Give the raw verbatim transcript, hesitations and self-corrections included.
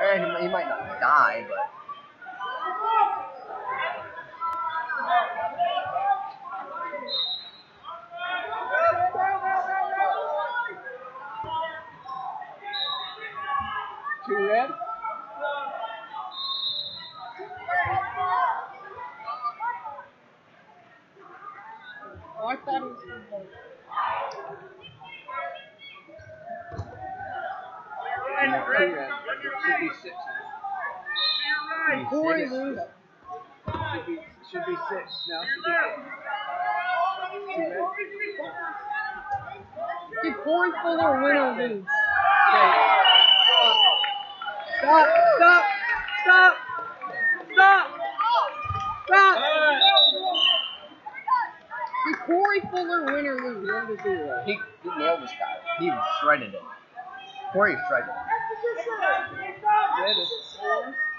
Eh, he, he might not die, but. Two red? Oh, I thought it was football. Two red. Should be six. Corey Six. lose. Should be, should be six. No, should be six. Two red. Did Corey Fuller win or lose? Stop! Stop! Stop! Stop! Stop! Did Corey Fuller win or lose? He, he nailed this guy. He shredded it. Corey shredded it. Red is four.